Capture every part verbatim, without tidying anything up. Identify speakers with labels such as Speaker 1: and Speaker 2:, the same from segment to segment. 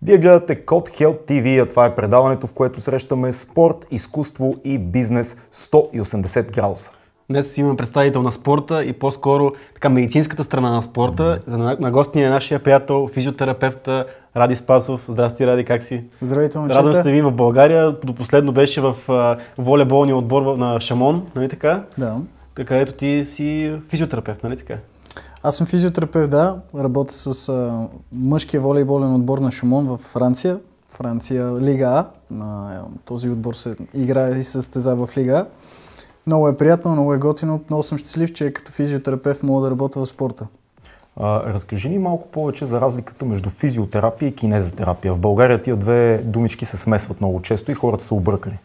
Speaker 1: Вие гледате Код Health ти ви, а това е предаването, в което срещаме спорт, изкуство и бизнес сто и осемдесет градуса.
Speaker 2: Днес имаме представител на спорта и по-скоро така медицинската страна на спорта. За на, на гости е нашия приятел, физиотерапевта Ради Спасов. Здрасти, Ради, как си?
Speaker 3: Здравейте, момчета.
Speaker 2: Радвам се ви в България. До последно беше в а, волейболния отбор на Шамон, нали така?
Speaker 3: Да.
Speaker 2: Така, ето ти си физиотерапевт, нали така?
Speaker 3: Аз съм физиотерапевт, да. Работя с а, мъжкия волейболен отбор на Шамон в Франция. Франция Лига А. А, този отбор се играе и се състезава в Лига А. Много е приятно, много е готино. Много съм щастлив, че като физиотерапевт мога да работя в спорта.
Speaker 1: А, разкажи ни малко повече за разликата между физиотерапия и кинезотерапия. В България тия две думички се смесват много често и хората са объркани.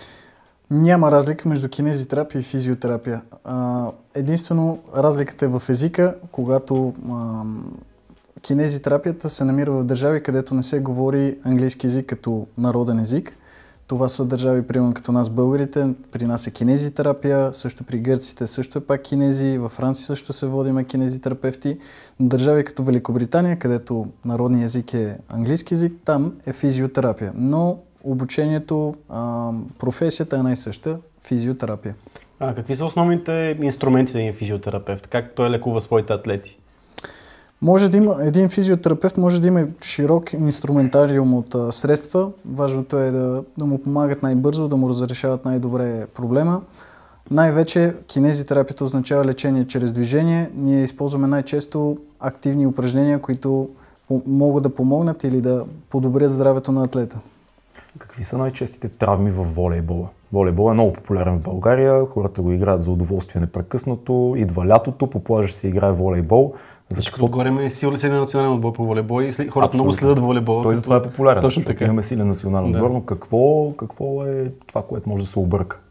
Speaker 3: Няма разлика между кинезитерапия и физиотерапия. А, единствено разликата е в езика, когато а, кинезитерапията се намира в държави, където не се говори английски език като народен език. Това са държави, примерно като нас българите, при нас е кинезитерапия, също при гърците също е пак кинези, във Франция също се водиме кинезитерапевти. Но държави като Великобритания, където народният език е английски език, там е физиотерапия. Но обучението, а, професията е най-съща – физиотерапия.
Speaker 2: А какви са основните инструменти на един физиотерапевт? Как той лекува своите атлети?
Speaker 3: Може да има, един физиотерапевт може да има широк инструментариум от а, средства. Важното е да, да му помагат най-бързо, да му разрешават най-добре проблема. Най-вече кинезитерапията означава лечение чрез движение. Ние използваме най-често активни упражнения, които могат да помогнат или да подобрят здравето на атлета.
Speaker 1: Какви са най-честите травми в волейбола? Волейбол е много популярен в България, хората го играят за удоволствие непрекъснато, идва лятото, по плажа ще се играе волейбол.
Speaker 2: За какво отгоре има силен национален отбор по волейбол и след... хората Абсолютно. Много следят волейбол.
Speaker 1: Той затова е популярен.
Speaker 2: Точно така.
Speaker 1: Имаме силен национален отбор, да. Но какво, какво е това, което може да се обърка?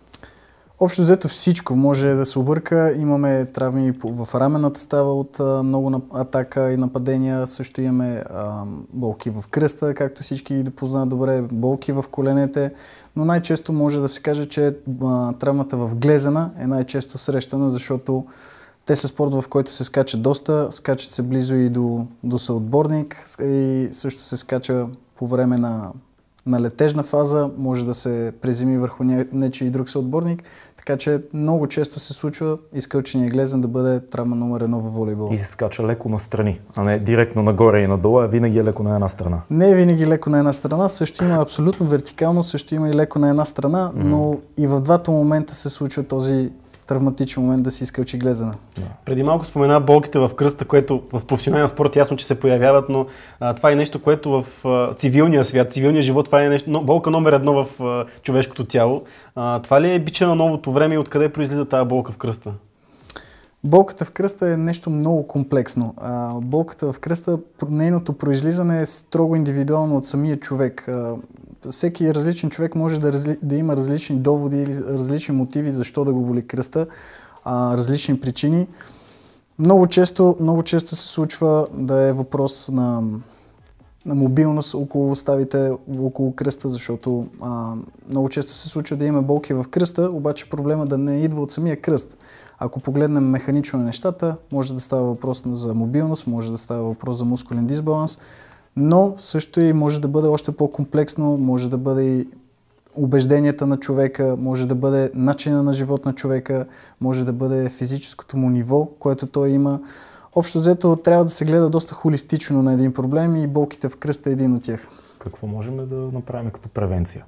Speaker 3: Общо взето всичко може да се обърка. Имаме травми в рамената става от а, много атака и нападения. Също имаме а, болки в кръста, както всички да познават добре, болки в коленете. Но най-често може да се каже, че а, травмата в глезена е най-често срещана, защото те са спорт, в който се скача доста, скачат се близо и до, до съотборник и също се скача по време на, на летежна фаза, може да се приземи върху нечи и друг съотборник, така че много често се случва изкълчения глезен да бъде травма номер едно във волейбол.
Speaker 1: И се скача леко настрани, а не директно нагоре и надолу, а винаги е леко на една страна.
Speaker 3: Не е винаги леко на една страна, също има абсолютно вертикално, също има и леко на една страна, mm-hmm. но и в двата момента се случва този травматичен момент да си изкълчи глезена.
Speaker 2: Да. Преди малко спомена болките в кръста, което в професионален спорт ясно, че се появяват, но а, това е нещо, което в а, цивилния свят, цивилния живот, това е нещо, но, болка номер едно в а, човешкото тяло. А, това ли е бича на новото време и откъде произлиза тази болка в кръста?
Speaker 3: Болката в кръста е нещо много комплексно. А, болката в кръста, нейното произлизане е строго индивидуално от самия човек. А, всеки различен човек може да, разли, да има различни доводи или различни мотиви защо да го боли кръста, а, различни причини. Много често, много често се случва да е въпрос на, на мобилност около ставите, около кръста, защото а, много често се случва да има болки в кръста, обаче проблема да не идва от самия кръст. Ако погледнем механично на нещата, може да става въпрос за мобилност, може да става въпрос за мускулен дисбаланс, но също и може да бъде още по-комплексно, може да бъде и убежденията на човека, може да бъде начина на живот на човека, може да бъде физическото му ниво, което той има. Общо взето трябва да се гледа доста холистично на един проблем и болките в кръста е един от тях.
Speaker 1: Какво можем да направим като превенция?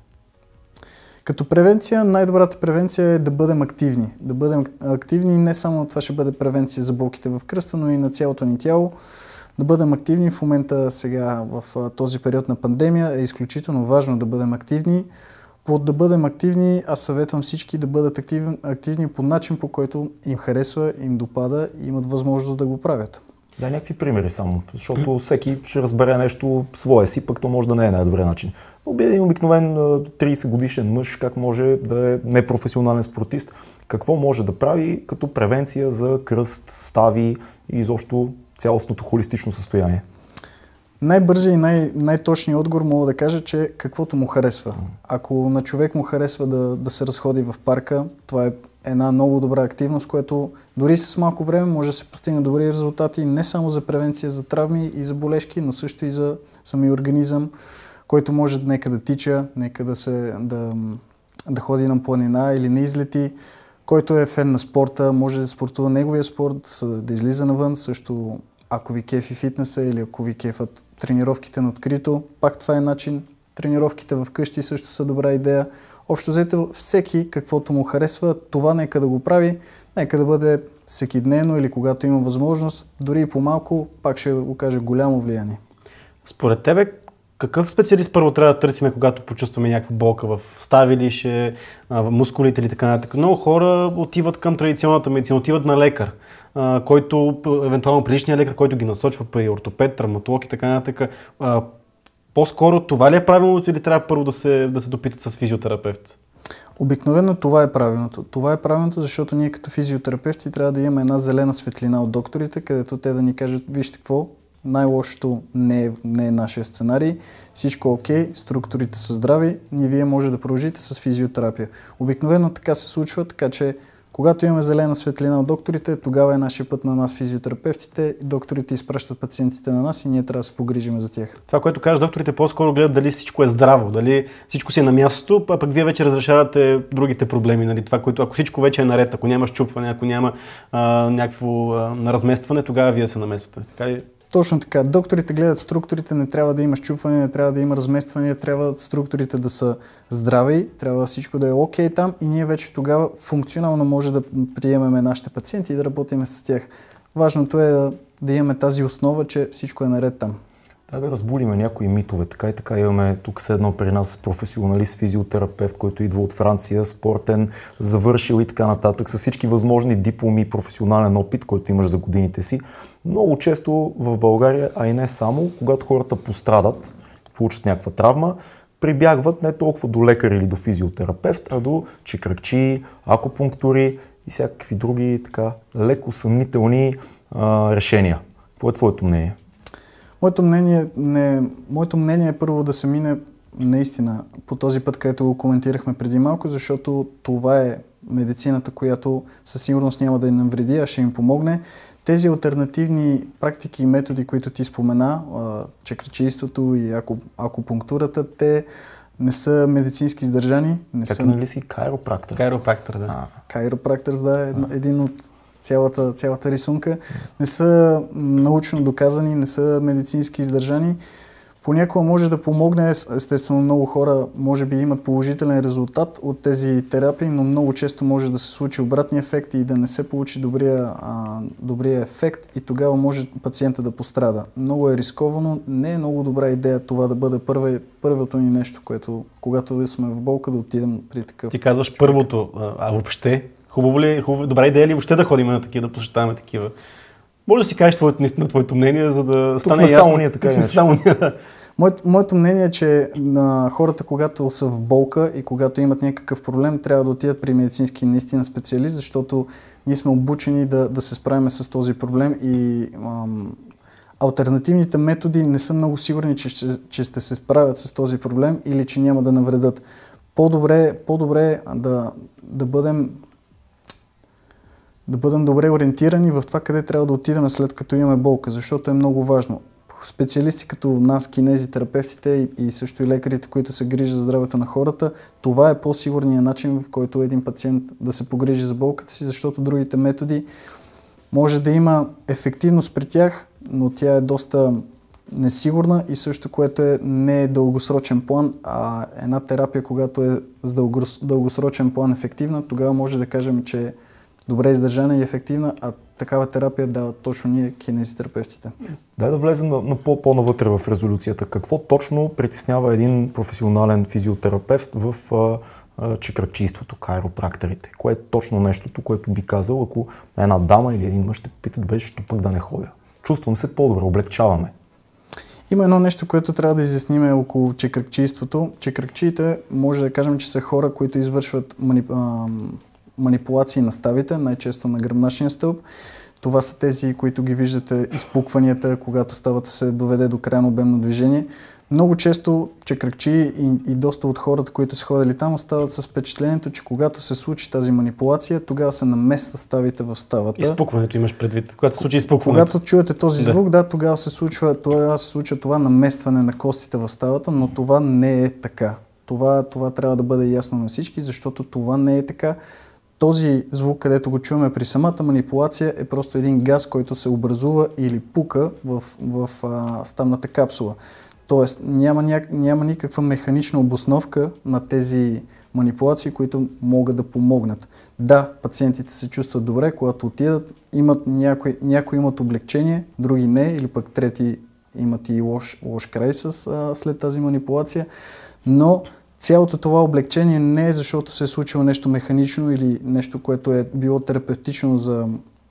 Speaker 3: Като превенция, най-добрата превенция е да бъдем активни. Да бъдем активни не само това ще бъде превенция за болките в кръста, но и на цялото ни тяло. Да бъдем активни в момента сега в този период на пандемия е изключително важно да бъдем активни. По да бъдем активни, аз съветвам всички да бъдат активни, активни по начин, по който им харесва, им допада и имат възможност да го правят.
Speaker 1: Да, някакви примери само, защото всеки ще разбере нещо свое си, пък то може да не е най-добрият начин. Един обикновен трийсет годишен мъж, как може да е непрофесионален спортист, какво може да прави като превенция за кръст, стави и изобщо цялостното холистично състояние?
Speaker 3: Най-бързият и най- най-точният отговор мога да кажа, че каквото му харесва. Ако на човек му харесва да, да се разходи в парка, това е една много добра активност, което дори с малко време може да се постигне добри резултати не само за превенция за травми и за болешки, но също и за самия организъм, който може нека да тича, нека да, се, да, да ходи на планина или на излети. Който е фен на спорта, може да спортува неговия спорт, да излиза навън, също ако ви кефи фитнеса или ако ви кефат тренировките на открито, пак това е начин. Тренировките в къщи също са добра идея. Общо взето всеки каквото му харесва, това нека да го прави, нека да бъде всекидневно или когато има възможност, дори и по-малко, пак ще окаже голямо влияние.
Speaker 2: Според тебе, какъв специалист първо трябва да търсиме, когато почувстваме някаква болка в ставилище, в мускулите или така нататък? Много хора отиват към традиционната медицина, отиват на лекар, който, евентуално предишния лекар, който ги насочва при ортопед, травматолог и така нататък. По-скоро това ли е правилното или трябва първо да се, да се допитат с физиотерапевт?
Speaker 3: Обикновено това е правилното. Това е правилното, защото ние като физиотерапевти трябва да имаме една зелена светлина от докторите, където те да ни кажат, вижте какво, най-лошото не е, не е нашия сценарий, всичко е окей, структурите са здрави, и вие може да продължите с физиотерапия. Обикновено така се случва, така че когато имаме зелена светлина от докторите, тогава е нашия път на нас физиотерапевтите, докторите изпращат пациентите на нас и ние трябва да се погрижим за тях.
Speaker 2: Това, което кажа, докторите по-скоро гледат дали всичко е здраво, дали всичко си е на мястото, а пък вие вече разрешавате другите проблеми. Нали? Това, което, ако всичко вече е наред, ако няма счупване, ако няма а, някакво а, разместване, тогава вие се намесвате. Така ли?
Speaker 3: Точно така. Докторите гледат структурите, не трябва да има счупване, не трябва да има разместване, трябва структурите да са здрави, трябва всичко да е окей там и ние вече тогава функционално може да приемеме нашите пациенти и да работим с тях. Важното е да, да имаме тази основа, че всичко е наред там.
Speaker 1: Да, да разбулиме някои митове. Така и така имаме тук седнал при нас професионалист, физиотерапевт, който идва от Франция, спортен, завършил и така нататък, с всички възможни дипломи и професионален опит, който имаш за годините си. Много често в България, а и не само, когато хората пострадат, получат някаква травма, прибягват не толкова до лекар или до физиотерапевт, а до чекръкчии, акупунктури и всякакви други така леко съмнителни а, решения. Какво е твоето мнение?
Speaker 3: Моето мнение, не, моето мнение е първо да се мине наистина по този път, където го коментирахме преди малко, защото това е медицината, която със сигурност няма да им навреди, а ще им помогне. Тези алтернативни практики и методи, които ти спомена, чекръчийството и акупунктурата, те не са медицински издържани. Не
Speaker 1: как
Speaker 3: са...
Speaker 1: нали си кайропрактор?
Speaker 2: Кайропрактор, да.
Speaker 3: Кайропрактор, да, е един от цялата, цялата рисунка. Не са научно доказани, не са медицински издържани. Понякога може да помогне, естествено много хора може би имат положителен резултат от тези терапии, но много често може да се случи обратния ефект и да не се получи добрия, а, добрия ефект и тогава може пациента да пострада. Много е рисковано, не е много добра идея това да бъде първо, първото ни нещо, което когато сме в болка да отидем при такъв.
Speaker 2: Ти казваш човек. Първото, а въобще хубаво ли, хубаво, добра идея ли въобще да ходим на такива, да посещаваме такива? Може да си кажеш твоето, наистина твоето мнение, за да
Speaker 1: тук
Speaker 2: стане
Speaker 1: сме
Speaker 2: ясно.
Speaker 1: Само ние, така
Speaker 2: тук сме само ние.
Speaker 3: Моето, моето мнение е, че на хората, когато са в болка и когато имат някакъв проблем, трябва да отидат при медицински наистина специалист, защото ние сме обучени да, да се справим с този проблем и ам, алтернативните методи не са много сигурни, че ще, че ще се справят с този проблем или че няма да навредят. По-добре, по-добре да, да бъдем да бъдем добре ориентирани в това къде трябва да отидем след като имаме болка, защото е много важно. Специалисти като нас, кинезитерапевтите и, и също и лекарите, които се грижат за здравето на хората, това е по-сигурният начин, в който един пациент да се погрижи за болката си, защото другите методи може да има ефективност при тях, но тя е доста несигурна и също, което е не е дългосрочен план, а една терапия, когато е с дългосрочен план ефективна, тогава може да кажем, че е добре издържана и ефективна, а такава терапия дава точно ние, кинезитерапевтите.
Speaker 1: Дай да влезем на, на по, по-навътре в резолюцията. Какво точно притеснява един професионален физиотерапевт в а, а, чекръкчийството, кайропракторите? Кое е точно нещото, което би казал, ако една дама или един мъж ще питат, бе, що пък да не ходя? Чувствам се по-добре, облегчаваме.
Speaker 3: Има едно нещо, което трябва да изясним около чекръкчийството. Чекръкчиите, може да кажем, че са хора, които извършват манип... манипулации на ставите, най-често на гръбначния стълб. Това са тези, които ги виждате, изпукванията, когато ставата се доведе до крайно обемно движение. Много често чекръкчи и, и доста от хората, които са ходили там, остават с впечатлението, че когато се случи тази манипулация, тогава се намества ставите в ставата.
Speaker 2: Изпукването имаш предвид, когато се случи изпукването.
Speaker 3: Когато чуете този звук, да, да тогава се случва, тогава се случва това наместване на костите в ставата, но това не е така. Това, това трябва да бъде ясно на всички, защото това не е така. Този звук, където го чуваме при самата манипулация, е просто един газ, който се образува или пука в, в а, ставната капсула. Тоест няма, ня... няма никаква механична обосновка на тези манипулации, които могат да помогнат. Да, пациентите се чувстват добре, когато отидат, имат някои, някои имат облегчение, други не, или пък трети имат и лош, лош край с, а, след тази манипулация, но цялото това облегчение не е защото се е случило нещо механично или нещо, което е било терапевтично за,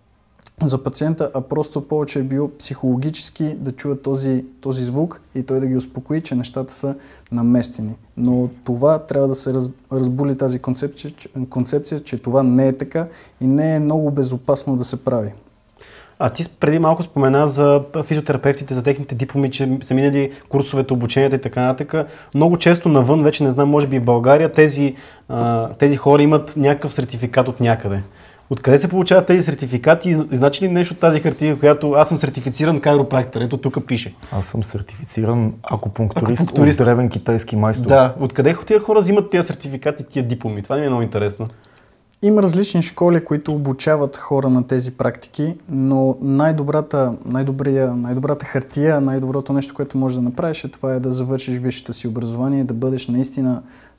Speaker 3: за пациента, а просто повече е било психологически да чуят този, този звук и той да ги успокои, че нещата са наместени. Но това трябва да се раз, разбули тази концепция, концепция, че това не е така и не е много безопасно да се прави.
Speaker 2: А ти преди малко спомена за физиотерапевтите, за техните дипломи, че са минали курсовете, обученията и така нататък. Много често навън, вече не знам, може би в България, тези, тези хора имат някакъв сертификат от някъде. Откъде се получават тези сертификати и значи ли нещо от тази хартия, която аз съм сертифициран кайропрактор? Ето тук пише.
Speaker 1: Аз съм сертифициран акупунктурист, акупунктурист. От древен китайски майстор.
Speaker 2: Да, откъде тия хора взимат тези сертификати, тия дипломи? Това ми е много интересно.
Speaker 3: Има различни школи, които обучават хора на тези практики, но най-добрата, най-добрия, най-добрата хартия, най-доброто нещо, което можеш да направиш, е това е да завършиш висшето си образование, да бъдеш наистина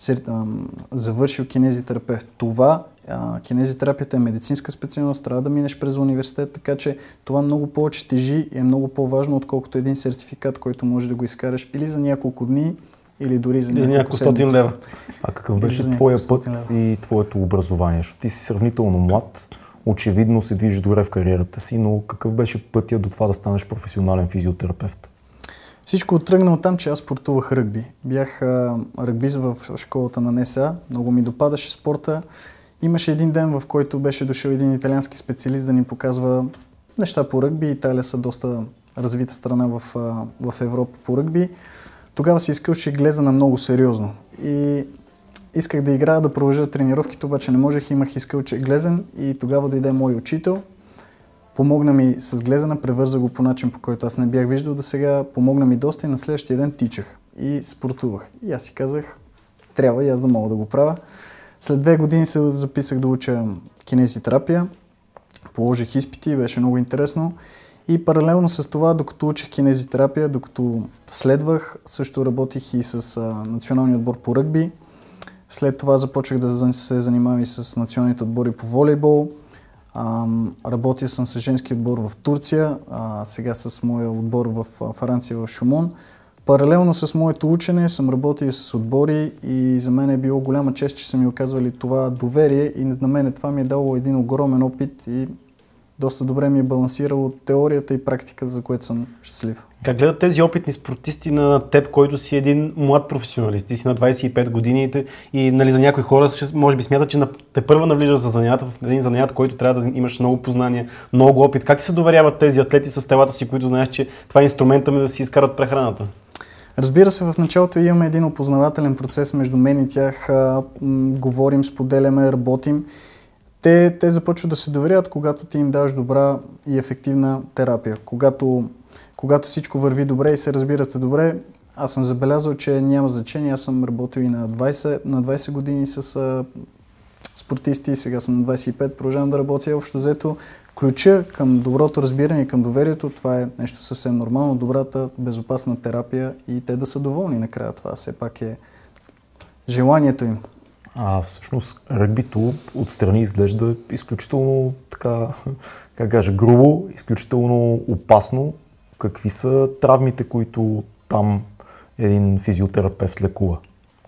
Speaker 3: завършил кинезитерапевт. Това, кинезитерапията е медицинска специалност, трябва да минеш през университет, така че това много повече тежи и е много по-важно, отколкото един сертификат, който можеш да го изкараш или за няколко дни, или дори за няколко, няколко
Speaker 2: стотин лева.
Speaker 1: А какъв беше твоя път и твоето образование? Защото ти си сравнително млад, очевидно се движиш добре в кариерата си, но какъв беше пътя до това да станеш професионален физиотерапевт?
Speaker 3: Всичко оттръгна от там, че аз спортувах ръгби. Бях а, ръгбист в школата на НСА, много ми допадаше спорта. Имаше един ден, в който беше дошъл един италиански специалист да ни показва неща по ръгби. Италия са доста развита страна в, а, в Европа по ръгби. Тогава си искал, че глеза на много сериозно. И исках да играя, да продължа тренировките, обаче не можех, имах искал, че глезен и тогава дойде мой учител. Помогна ми с глезена, превърза го по начин, по който аз не бях виждал до сега. Помогна ми доста и на следващия ден тичах и спортувах. И аз си казах, трябва и аз да мога да го правя. След две години се записах да уча кинезитерапия. Положих изпити, беше много интересно. И паралелно с това, докато учих кинезитерапия, докато следвах, също работих и с а, националния отбор по ръгби. След това започнах да се занимавам и с националните отбори по волейбол. А, работил съм с женски отбор в Турция, а сега с моя отбор в Франция, в Шумон. Паралелно с моето учене съм работил с отбори и за мен е било голяма чест, че са ми оказвали това доверие и на мен това ми е дало един огромен опит и доста добре ми е балансирало теорията и практиката, за което съм щастлив.
Speaker 2: Как гледат тези опитни спортисти на теб, който си един млад професионалист? Ти си на двадесет и пет години и нали, за някои хора може би смятат, че те първа навлизаш за занята, в един занят, който трябва да имаш много познания, много опит. Как ти се доверяват тези атлети с телата си, които знаеш, че това е инструмента ми да си изкарат прехраната?
Speaker 3: Разбира се, в началото имаме един опознавателен процес между мен и тях. А, м- говорим, споделяме, работим. Те, те започват да се доверят, когато ти им даваш добра и ефективна терапия. Когато, когато всичко върви добре и се разбирате добре, аз съм забелязал, че няма значение. Аз съм работил и на двадесет, на двадесет години с а, спортисти, сега съм на двадесет и пет, продължавам да работя. Общо взето, ключа към доброто разбиране и към доверието, това е нещо съвсем нормално, добрата, безопасна терапия и те да са доволни накрая. Това все пак е желанието им.
Speaker 1: А всъщност ръгбито отстрани изглежда изключително така, как кажа, грубо, изключително опасно. Какви са травмите, които там един физиотерапевт лекува?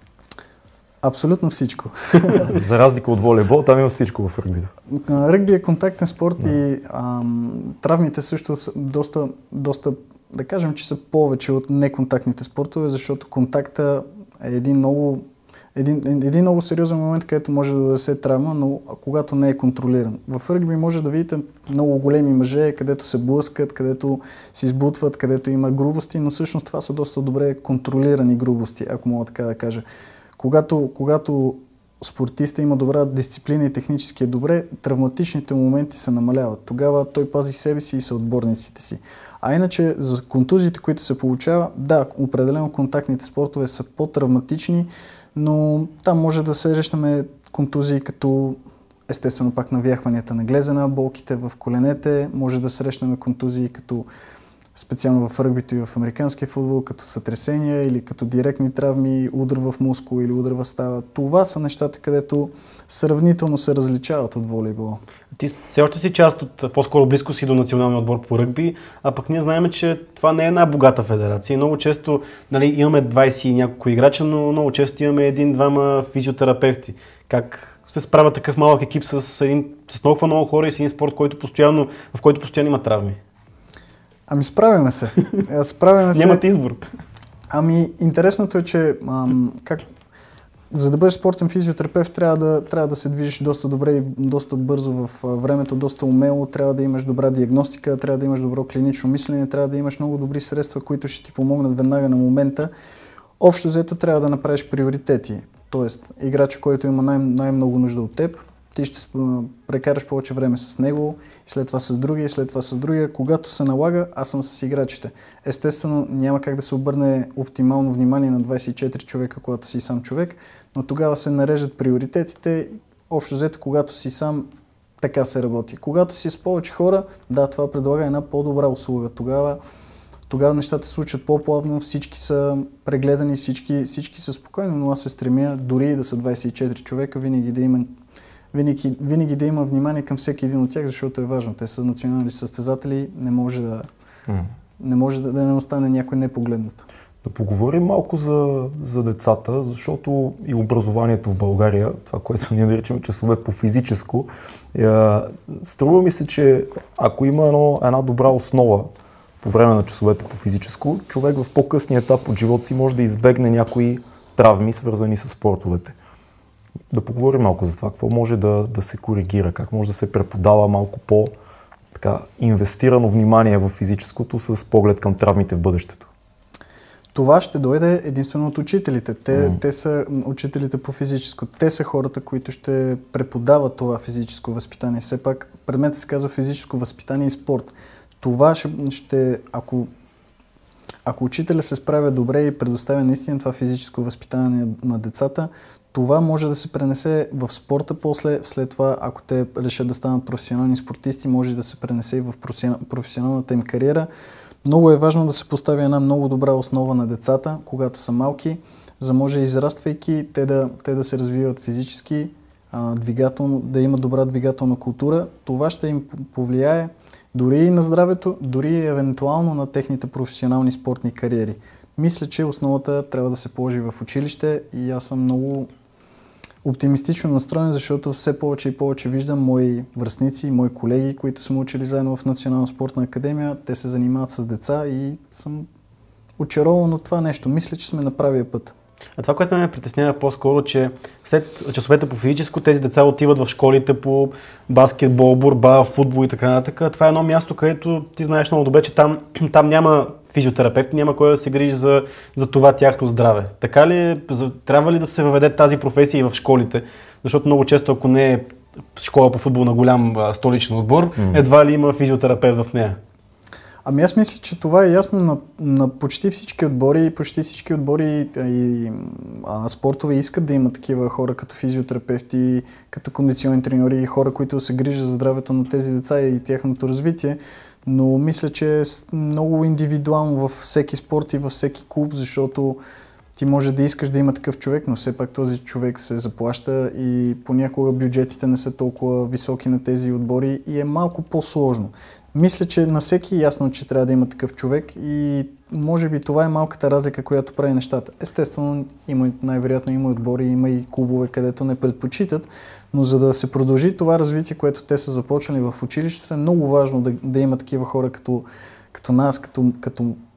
Speaker 3: Абсолютно всичко.
Speaker 1: За разлика от волейбол, там има всичко в ръгбито.
Speaker 3: Ръгби е контактен спорт да. и ам, травмите също са доста, доста, да кажем, че са повече от неконтактните спортове, защото контакта е един много един, един много сериозен момент, където може да донесе травма, но когато не е контролиран. В ръгби може да видите много големи мъже, където се блъскат, където се избутват, където има грубости, но всъщност това са доста добре контролирани грубости, ако мога така да кажа. Когато, когато спортиста има добра дисциплина и технически е добре, травматичните моменти се намаляват. Тогава той пази себе си и съотборниците си. А иначе за контузиите, които се получава, да, определено контактните спортове са по-травматични, но там може да срещаме контузии като естествено пак навяхванията на глезена, болките в коленете, може да срещнем контузии като специално в ръгбито и в американския футбол, като сътресения или като директни травми, удар в мускул или удар в става. Това са нещата, където сравнително се различават от волейбола.
Speaker 2: Ти все още си част от, по-скоро близко си до националния отбор по ръгби, а пък ние знаем, че това не е една богата федерация. Много често, нали, имаме двайсет и няколко играча, но много често имаме един-двама физиотерапевти. Как се справя такъв малък екип с, един, с толкова много хора и с един спорт, който постоянно, в който постоянно има травми?
Speaker 3: Ами справяме се. Справяме се.
Speaker 2: Нямате избор.
Speaker 3: Ами интересното е, че ам, как, за да бъдеш спортен физиотерапевт трябва да, трябва да се движиш доста добре и доста бързо в времето, доста умело, трябва да имаш добра диагностика, трябва да имаш добро клинично мислене, трябва да имаш много добри средства, които ще ти помогнат веднага на момента. Общо взето трябва да направиш приоритети. Тоест, играча, който има най- най-много нужда от теб, ти ще прекараш повече време с него, и след това с другия, и след това с другия. Когато се налага, аз съм с играчите. Естествено, няма как да се обърне оптимално внимание на двайсет и четири човека, когато си сам човек, но тогава се нареждат приоритетите. Общо взето, когато си сам, така се работи. Когато си с повече хора, да, това предлага една по-добра услуга. Тогава, тогава нещата се случват по-плавно, всички са прегледани, всички, всички са спокойни, но аз се стремя, дори и да са двайсет и четири човека, винаги да има Винаги, винаги да има внимание към всеки един от тях, защото е важно. Те са национални състезатели, не може да, mm. не, може да, да не остане някой непогледнат.
Speaker 1: Да поговорим малко за, за децата, защото и образованието в България, това, което ние наричаме часове по физическо, е, струва ми се, че ако има едно, една добра основа по време на часовете по физическо, човек в по-късния етап от живота си може да избегне някои травми, свързани с спортовете. Да поговорим малко за това, какво може да, да се коригира, как може да се преподава малко по-инвестирано внимание в физическото с поглед към травмите в бъдещето.
Speaker 3: Това ще дойде единствено от учителите. Те, mm. те са учителите по физическо. Те са хората, които ще преподават това физическо възпитание. Все пак предметът се казва физическо възпитание и спорт. Това ще, ще ако, ако учителя се справя добре и предоставя наистина това физическо възпитание на децата, това може да се пренесе в спорта после, след това, ако те решат да станат професионални спортисти, може да се пренесе и в професионалната им кариера. Много е важно да се постави една много добра основа на децата, когато са малки, за може израствайки те да, те да се развиват физически, а, двигателно, да имат добра двигателна култура. Това ще им повлияе дори и на здравето, дори и евентуално на техните професионални спортни кариери. Мисля, че основата трябва да се положи в училище и аз съм много оптимистично настроен, защото все повече и повече виждам мои връстници, мои колеги, които са учили заедно в Национална спортна академия. Те се занимават с деца и съм очарован от това нещо. Мисля, че сме на правия път.
Speaker 2: А това, което ме притеснява по-скоро, че след часовете по физическо тези деца отиват в школите по баскетбол, борба, футбол и така нататък. Това е едно място, където ти знаеш много добре, че там, там няма физиотерапевт, няма кой да се грижи за, за това тяхно здраве. Така ли, трябва ли да се въведе тази професия и в школите? Защото много често, ако не е школа по футбол на голям столичен отбор, mm. едва ли има физиотерапевт в нея?
Speaker 3: Ами аз мисля, че това е ясно на, на почти всички отбори и почти всички отбори и а, спортове искат да имат такива хора като физиотерапевти, като кондиционни треньори и хора, които се грижат за здравето на тези деца и тяхното развитие. Но мисля, че е много индивидуално във всеки спорт и във всеки клуб, защото ти може да искаш да има такъв човек, но все пак този човек се заплаща и понякога бюджетите не са толкова високи на тези отбори и е малко по-сложно. Мисля, че на всеки е ясно, че трябва да има такъв човек и може би това е малката разлика, която прави нещата. Естествено, има, най-вероятно има отбори, има и клубове, където не предпочитат, но за да се продължи това развитие, което те са започнали в училището, е много важно да, да има такива хора като, като нас, като, като,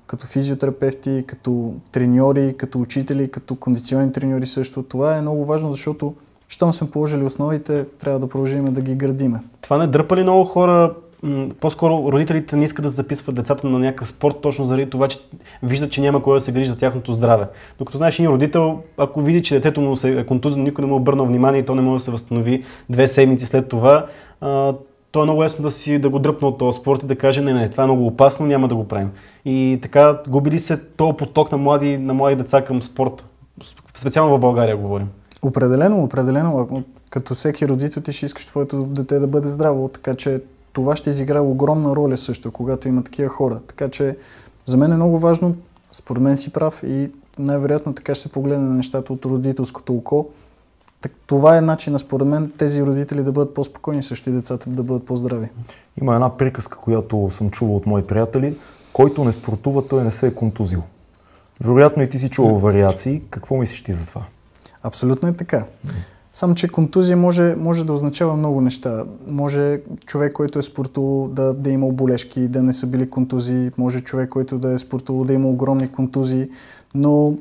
Speaker 3: като физиотерапевти, като треньори, като учители, като кондиционни треньори също. Това е много важно, защото щом сме положили основите, трябва да продължим да ги градиме.
Speaker 2: Това не дърпа ли много хора? По-скоро родителите не искат да записват децата на някакъв спорт, точно заради това, че виждат, че няма кой да се грижи за тяхното здраве. Докато знаеш, един родител, ако види, че детето му е контузено, никой не му обърна внимание и то не може да се възстанови две седмици след това, а, то е много лесно да си да го дръпне от този спорт и да каже, не, не, това е много опасно, няма да го правим. И така губили се този поток на млади, на млади деца към спорта. Специално в България говорим.
Speaker 3: Определено, определено. Като всеки родител ти ще искаш твоето дете да бъде здраво, така че това ще изиграе огромна роля също, когато има такива хора. Така че за мен е много важно, според мен си прав и най-вероятно така ще се погледне на нещата от родителското око. Так, това е начинът, според мен, тези родители да бъдат по-спокойни, също и децата да бъдат по-здрави.
Speaker 1: Има една приказка, която съм чувал от мои приятели. Който не спортува, той не се е контузил. Вероятно и ти си чувал вариации. Какво мислиш ти за това?
Speaker 3: Абсолютно е така. Само, че контузия може, може да означава много неща. Може човек, който е спортувал, да, да има болешки, да не са били контузии. Може човек, който да е спортувал, да има огромни контузии. Но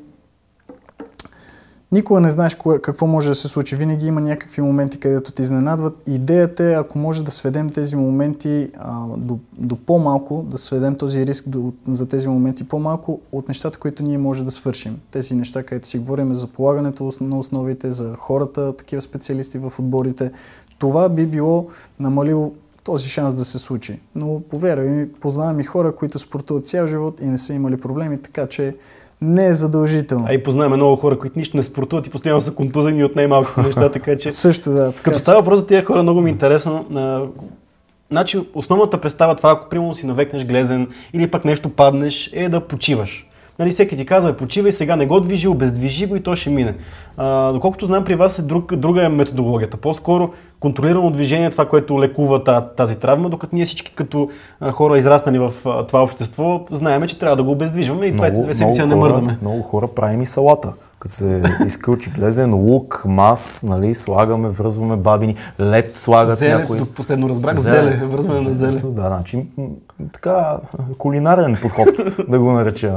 Speaker 3: никога не знаеш кое, какво може да се случи. Винаги има някакви моменти, където те изненадват. Идеята е, ако може да сведем тези моменти а, до, до по-малко, да сведем този риск до, за тези моменти по-малко от нещата, които ние може да свършим. Тези неща, където си говорим за полагането на основите, за хората, такива специалисти в отборите. Това би било намалило този шанс да се случи. Но повярвай, познавам и хора, които спортуват цял живот и не са имали проблеми, така че не е задължително.
Speaker 2: А и познаваме много хора, които нищо не спортуват и постоянно са контузени от най-малките неща, така че...
Speaker 3: Също да. Така,
Speaker 2: като става въпрос за тия хора, много ми е интересно. А, значи, основната представа това, ако примерно си навекнеш глезен или пък нещо паднеш, е да почиваш. Нали, всеки ти казва, почивай, сега не го движи, обездвижи го и то ще мине. А, доколкото знам, при вас е друг, друга е методологията. По-скоро контролирано движение, това, което лекува тази травма, докато ние всички като хора израснали в това общество, знаеме, че трябва да го обездвижваме и това две седмици не мърдаме.
Speaker 1: Много хора правим и салата. Като се изкълчи глезен, лук, мас, нали, слагаме, връзваме бабини, лед слагат
Speaker 2: зеле,
Speaker 1: някой.
Speaker 2: Тук последно разбрах, зеле, зеле връзване на зеле.
Speaker 1: Да, значи така кулинарен подход, да го наречем.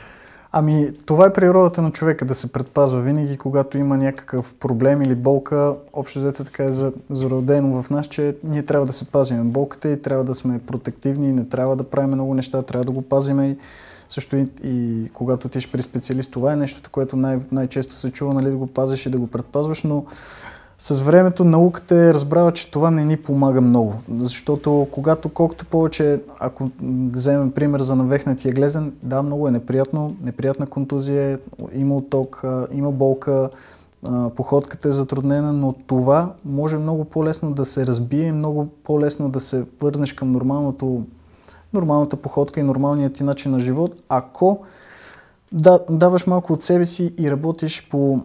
Speaker 3: Ами, това е природата на човека, да се предпазва винаги, когато има някакъв проблем или болка. Общо взето така е зародено в нас, че ние трябва да се пазим болката и трябва да сме протективни, не трябва да правим много неща, трябва да го пазим и също и, и когато отиш при специалист, това е нещото, което най- най-често се чува, нали, да го пазиш и да го предпазваш, но с времето науката е разбрала, че това не ни помага много, защото когато колкото повече, ако вземем пример за навехнатия глезен, да, много е неприятно, неприятна контузия, има отток, има болка, походката е затруднена, но това може много по-лесно да се разбие, много по-лесно да се върнеш към нормалното, нормалната походка и нормалният ти начин на живот, ако да, даваш малко от себе си и работиш по...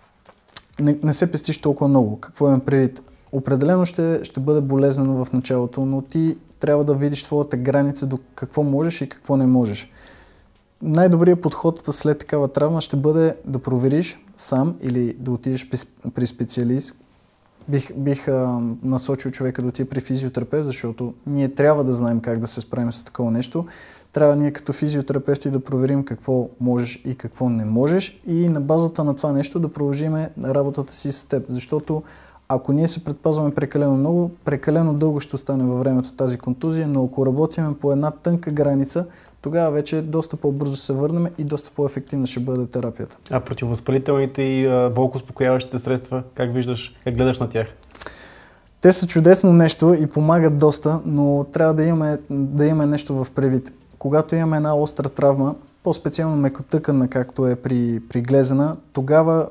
Speaker 3: Не, не се пестиш толкова много. Какво имам предвид? Определено ще, ще бъде болезнено в началото, но ти трябва да видиш твоята граница до какво можеш и какво не можеш. Най-добрият подход след такава травма ще бъде да провериш сам или да отидеш при специалист. Бих, бих а, насочил човека да отиде при физиотерапевт, защото ние трябва да знаем как да се справим с такова нещо. Трябва ние като физиотерапевти да проверим какво можеш и какво не можеш и на базата на това нещо да продължим работата си с теб. Защото ако ние се предпазваме прекалено много, прекалено дълго ще остане във времето тази контузия, но ако работим по една тънка граница, тогава вече доста по-бързо се върнем и доста по-ефективна ще бъде терапията.
Speaker 2: А противовъзпалителните и болкоуспокояващите средства, как виждаш, как гледаш на тях?
Speaker 3: Те са чудесно нещо и помагат доста, но трябва да имаме, да имаме нещо в предвид. Когато имаме една остра травма, по-специално мекотъкана, както е при, при глезена, тогава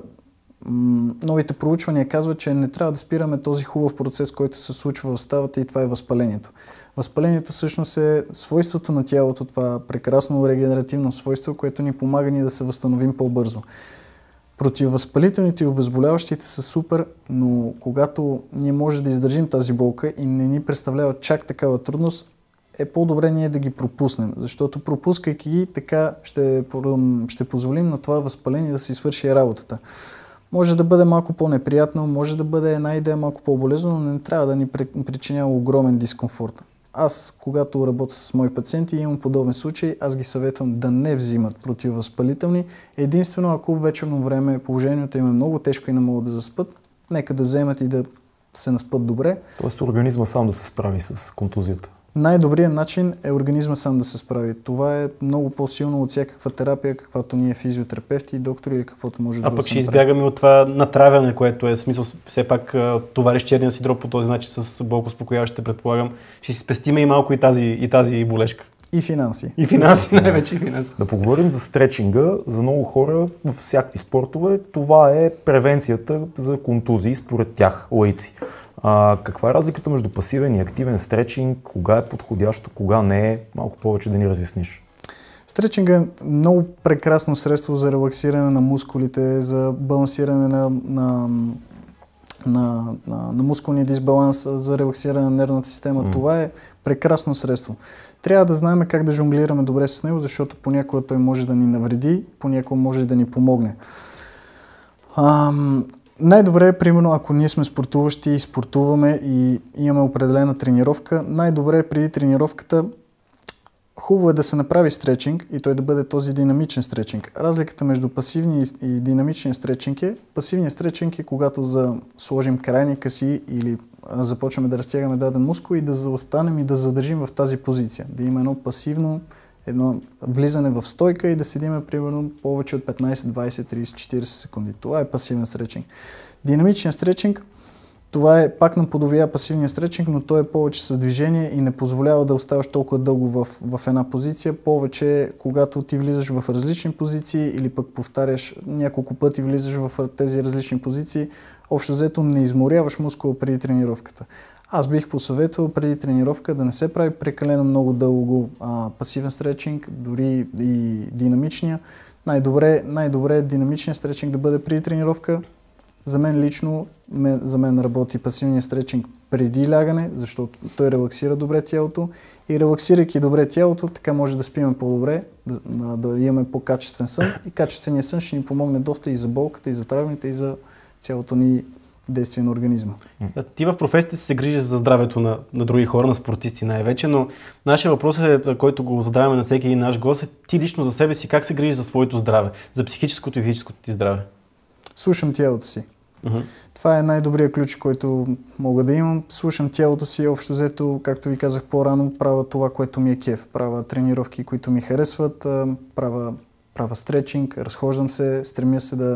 Speaker 3: м- новите проучвания казват, че не трябва да спираме този хубав процес, който се случва в ставата и това е възпалението. Възпалението всъщност е свойството на тялото, това прекрасно регенеративно свойство, което ни помага ни да се възстановим по-бързо. Противовъзпалителните и обезболяващите са супер, но когато ние може да издържим тази болка и не ни представлява чак такава трудност, е по-добре ние да ги пропуснем, защото пропускайки ги, така ще, ще позволим на това възпаление да си свърши работата. Може да бъде малко по-неприятно, може да бъде една идея малко по-болезнено, но не трябва да ни причинява огромен дискомфорт. аз, когато работя с мои пациенти и имам подобен случай, аз ги съветвам да не взимат противовъзпалителни. Единствено, ако вечерно време положението им е много тежко и не могат да заспат, нека да вземат и да се наспат добре.
Speaker 1: Тоест организма сам да се справи с контузията.
Speaker 3: Най-добрият начин е организма сам да се справи. Това е много по-силно от всякаква терапия, каквато ние физиотерапевти и доктори или каквото може да се
Speaker 2: А пък ще избягаме от това натравяне, което е смисъл все пак товариш черния синдром по този начин с болкоуспокояващите, предполагам. Ще си спестиме и малко и тази, и тази болешка.
Speaker 3: И финанси.
Speaker 2: И финанси, най-вече и финанси.
Speaker 1: Да поговорим за стречинга. За много хора в всякакви спортове това е превенцията за контузии според тях, лаици. А, каква е разликата между пасивен и активен стречинг? Кога е подходящо, кога не е? Малко повече да ни разясниш.
Speaker 3: Стречинга е много прекрасно средство за релаксиране на мускулите, за балансиране на, на, на, на, на мускулния дисбаланс, за релаксиране на нервната система. Mm. Това е прекрасно средство. Трябва да знаем как да жонглираме добре с него, защото понякога той може да ни навреди, понякога може да ни помогне. Ам... Най-добре е, примерно, ако ние сме спортуващи и спортуваме и имаме определена тренировка, най-добре е преди тренировката хубаво е да се направи стречинг и той да бъде този динамичен стречинг. Разликата между пасивния и динамичния стречинг е, пасивният стречинг е когато за сложим крайника си или започваме да разтягаме даден мускул и да заостанем и да задържим в тази позиция. Да има едно пасивно, едно влизане в стойка и да седиме примерно повече от петнайсет, двайсет, трийсет, четирийсет секунди. Това е пасивен стречинг. Динамичният стречинг, това е пак наподобява пасивния стречинг, но той е повече с движение и не позволява да оставаш толкова дълго в, в една позиция. Повече, когато ти влизаш в различни позиции или пък повтаряш няколко пъти влизаш в тези различни позиции, общо взето не изморяваш мускула преди тренировката. Аз бих посъветвал преди тренировка да не се прави прекалено много дълго а, пасивен стречинг, дори и динамичния. Най-добре, най-добре е динамичният стречинг да бъде преди тренировка. За мен лично, за мен работи пасивния стречинг преди лягане, защото той релаксира добре тялото и релаксирайки добре тялото, така може да спиме по-добре, да, да имаме по-качествен сън и качественият сън ще ни помогне доста и за болката, и за травмите, и за цялото ни действие на организма.
Speaker 2: Ти в професията се грижиш за здравето на, на други хора, на спортисти най-вече, но нашия въпрос е, който го задаваме на всеки наш гост, е ти лично за себе си как се грижиш за своето здраве, за психическото и физическото ти здраве?
Speaker 3: Слушам тялото си.
Speaker 2: Uh-huh.
Speaker 3: Това е най-добрият ключ, който мога да имам. Слушам тялото си, общо взето, както ви казах по-рано, правя това, което ми е кеф. Правя тренировки, които ми харесват, правя, правя стречинг, разхождам се, стремя се да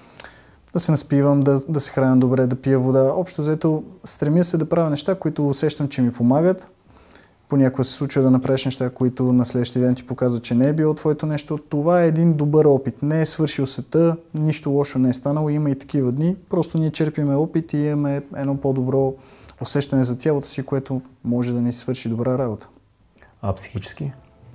Speaker 3: да се наспивам, да, да се храня добре, да пия вода. Общо взето, стремя се да правя неща, които усещам, че ми помагат. Понякога се случва да направиш неща, които на следващия ден ти показват, че не е било твоето нещо. Това е един добър опит. Не е свършил света, нищо лошо не е станало, има и такива дни. Просто ние черпиме опит и имаме едно по-добро усещане за тялото си, което може да ни свърши добра работа.
Speaker 1: А психически?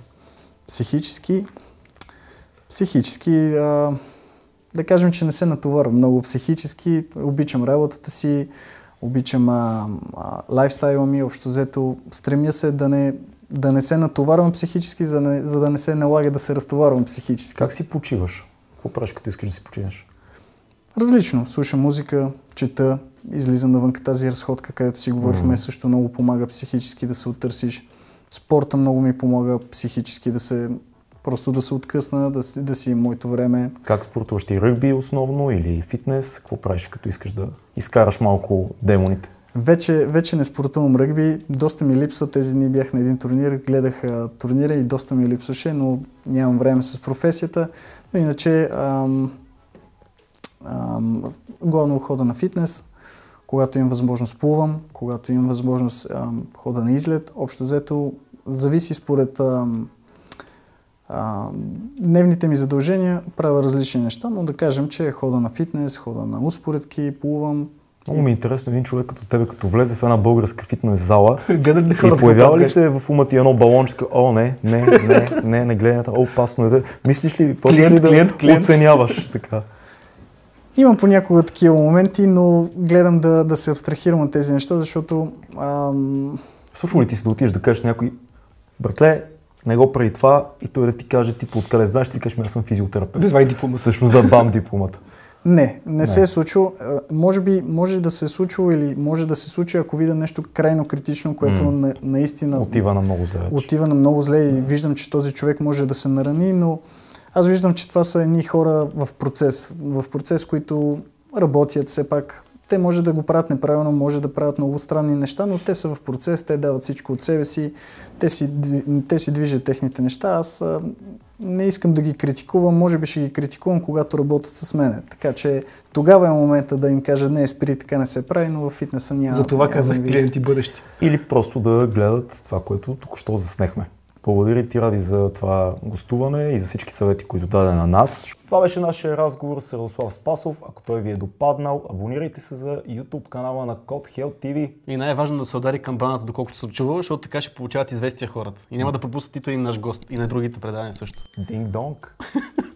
Speaker 3: Психически? Психически... А... Да кажем, че не се натоварвам много психически, обичам работата си, обичам а, а, лайфстайла ми, общо взето стремя се да не, да не се натоварвам психически, за, не, за да не се налага да се разтоварвам психически.
Speaker 1: Как си почиваш? Какво правиш, като искаш да си починеш?
Speaker 3: Различно. Слушам музика, чета, излизам навън тази разходка, където си говорихме, mm. също много помага психически да се оттърсиш. Спорта много ми помага психически да се... Просто да се откъсна, да си, да си моето време.
Speaker 1: Как спортуваш ти? Ръгби основно или фитнес? Какво правиш, като искаш да изкараш малко демоните?
Speaker 3: Вече, вече не спортувам ръгби. Доста ми липсва. Тези дни бях на един турнир, гледах а, турнира и доста ми липсваше, но нямам време с професията. Но иначе ам, ам, главно хода на фитнес. Когато имам възможност плувам, когато имам възможност ам, хода на излет. Общо взето зависи според... Ам, А, дневните ми задължения правя различни неща, но да кажем, че хода на фитнес, хода на успоредки, плувам.
Speaker 1: Много ми е интересно един човек като тебе, като влезе в една българска фитнес зала
Speaker 2: и
Speaker 1: появява ли се в ума ти едно балонче, о не, не, не, не, не гледайте, о, опасно е. Мислиш ли, почваш ли да
Speaker 2: клиент, клиент.
Speaker 1: оценяваш така?
Speaker 3: Имам понякога такива моменти, но гледам да, да се абстрахирам от тези неща, защото... Ам...
Speaker 1: Случва ли ти се да отидеш да кажеш някой, братле, не го прави това и той да ти каже, типа откъде знаеш, ти кажеш, аз съм физиотерапевт.
Speaker 2: Това е дипломата.
Speaker 1: Всъщност за бам дипломата.
Speaker 3: Не, не,
Speaker 1: Не.
Speaker 3: се е случило. А, Може би може да се е случило или може да се случи, ако видя нещо крайно критично, което
Speaker 1: М.
Speaker 3: на, наистина
Speaker 1: Отива на много зле. вече.
Speaker 3: отива на много зле и виждам, че този човек може да се нарани, но аз виждам, че това са едни хора в процес, в процес, които работят все пак. Те може да го правят неправилно, може да правят много странни неща, но те са в процес, те дават всичко от себе си, те си, дви- те си движат техните неща. Аз а, не искам да ги критикувам, може би ще ги критикувам, когато работят с мене. Така че тогава е момента да им кажа, не, спри, така не се прави, но в фитнеса няма.
Speaker 2: За това
Speaker 3: няма
Speaker 2: казах
Speaker 3: да ви-
Speaker 2: клиенти бъдещи.
Speaker 1: Или просто да гледат това, което току-що заснехме. Благодаря ти, Ради, за това гостуване и за всички съвети, които даде на нас. Това беше нашия разговор с Радослав Спасов. Ако той ви е допаднал, абонирайте се за YouTube канала на Code Health ти ви.
Speaker 2: И най-важно да се удари камбаната, доколкото съм чувал, защото така ще получават известия хората. И няма да пропуснат нито един наш гост и на другите предавания също.
Speaker 1: Динг-донг!